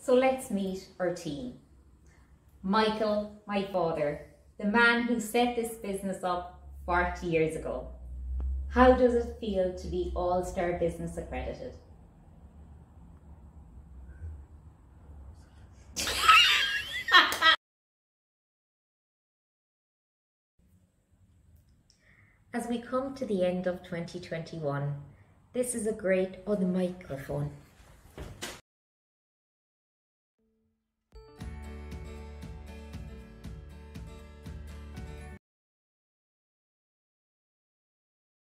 So let's meet our team. Michael, my father, the man who set this business up 40 years ago. How does it feel to be All-Star Business accredited? As we come to the end of 2021, this is a great, the microphone.